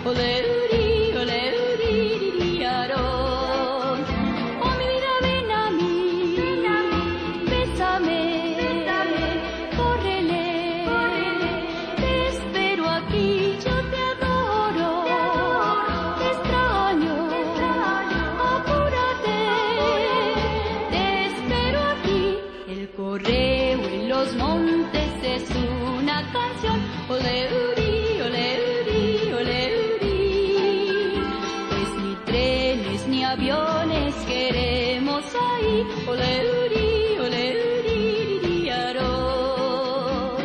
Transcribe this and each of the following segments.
ole uri, rirarón. Oh mi vida, ven a mí, bésame, córrele, te espero aquí, yo te adoro, te extraño, apúrate, te espero aquí. El correo en los montes es una canción, ole uri, ole uri, ole uri. Pues ni trenes ni aviones queremos ahí, ole uri, rirarón.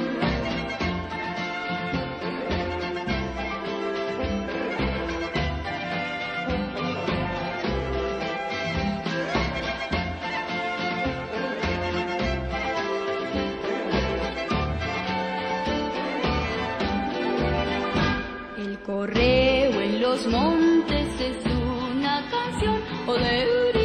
El correo en los montes es una canción, ole uri.